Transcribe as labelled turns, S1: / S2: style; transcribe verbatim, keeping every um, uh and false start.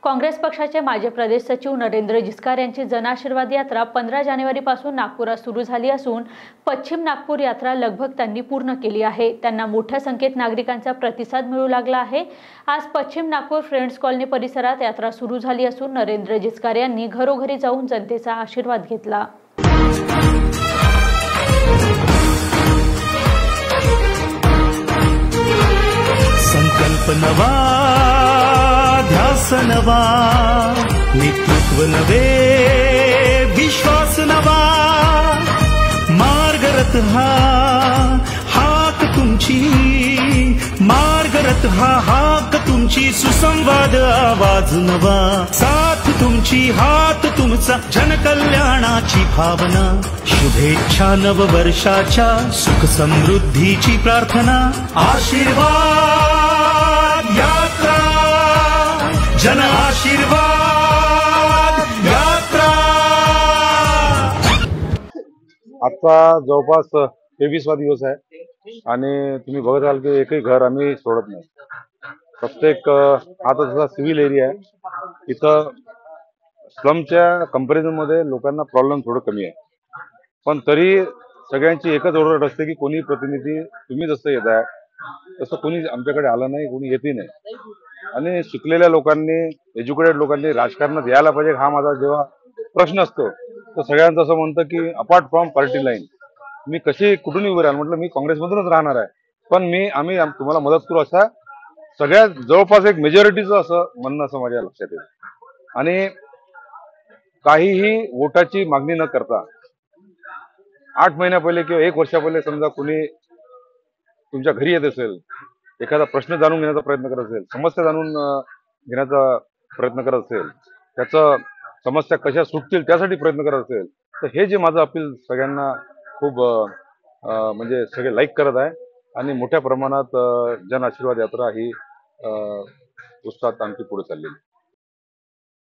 S1: काँग्रेस पक्षाचे माजी प्रदेश सचिव नरेंद्र जिचकार यांची जनआशीर्वाद यात्रा पंधरा जानेवारीपासून नागपुरात सुरू झाली असून पश्चिम नागपूर यात्रा लगभग त्यांनी पूर्ण केली आहे। त्यांना मोठ्या संख्येत नागरिकांचा प्रतिसाद मिळू लागला आहे। आज पश्चिम नागपूर फ्रेंड्स कॉलनी परिसरात यात्रा सुरू झाली असून नरेंद्र जिचकार यांनी घरोघरी जाऊन जनतेचा आशीर्वाद घेतला।
S2: संकल्प नवा, ध्यास नवा, नेतृत्व नवे, विश्वास नवा, मार्गरथ हा हाक तुमची, मार्गरथ हा हाक तुमची, सुसंवाद आवाज नवा, साथ तुमची हात तुमचा, जनकल्याणाची भावना, शुभेच्छा नववर्षाच्या सुख समृद्धीची प्रार्थना, आशीर्वाद यात्रा, जन आशीर्वाद यात्रा।
S3: आजचा जवळपास तेवीसवा दिवस आहे आणि तुम्ही बघत आहात की एकही घर आम्ही सोडत नाही। प्रत्येक आता जसा सिव्हिल एरिया आहे इथं स्लमच्या कंपॅरिझन मध्ये लोकांना प्रॉब्लेम थोडं कमी आहे, पण तरी सगळ्यांची एकच ओरड असते की कोणी प्रतिनिधी तुम्ही जसं येत आहे तसं कोणी आमच्याकडे आलं नाही, कोणी येतही नाही। आणि शिकलेल्या लोकांनी, एज्युकेटेड लोकांनी राजकारणात यायला पाहिजे हा माझा जेव्हा प्रश्न असतो तर सगळ्यांचं असं म्हणतं की अपार्ट फ्रॉम पार्टी लाईन मी कशी कुठून उभे राहाल, म्हटलं मी काँग्रेसमधूनच राहणार आहे, पण मी आम्ही तुम्हाला मदत करू असा सगळ्यात जवळपास एक मेजॉरिटीचं असं म्हणणं असं माझ्या लक्षात येईल। आणि काहीही वोटाची मागणी न करता आठ महिन्या पहिले किंवा एक वर्षा पहिले समजा कुणी तुमच्या घरी येत असेल, एखादा प्रश्न जाणून घेण्याचा प्रयत्न करत असेल, समस्या जाणून घेण्याचा प्रयत्न करत असेल, त्याचं समस्या कशा सुटतील त्यासाठी प्रयत्न करत असेल तर हे जे माझं अपील सगळ्यांना खूप म्हणजे सगळे लाईक करत आहे आणि मोठ्या प्रमाणात जन आशीर्वाद यात्रा ही उत्साहात आणखी पुढे चाललेली।